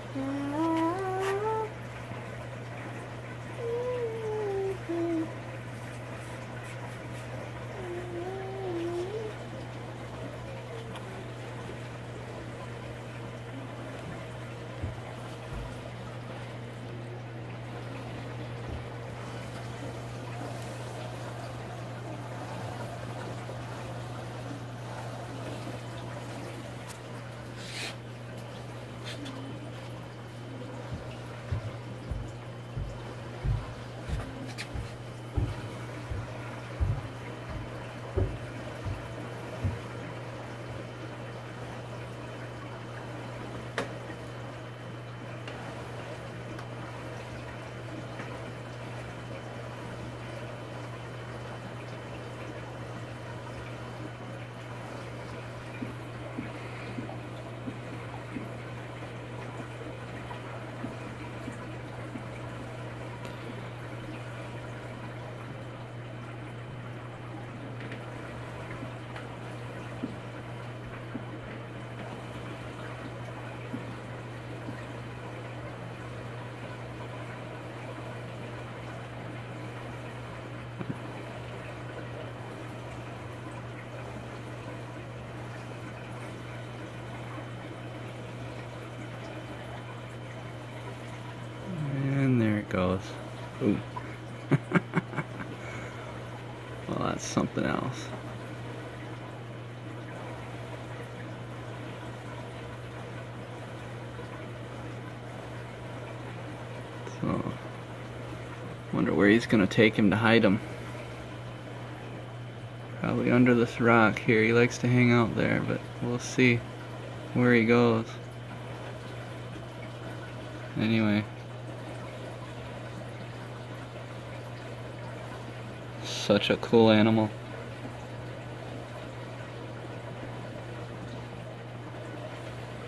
And there it goes. Ooh. Well, that's something else. So, wonder where he's gonna take him to hide him. Probably under this rock here. He likes to hang out there, but we'll see where he goes. Anyway. Such a cool animal.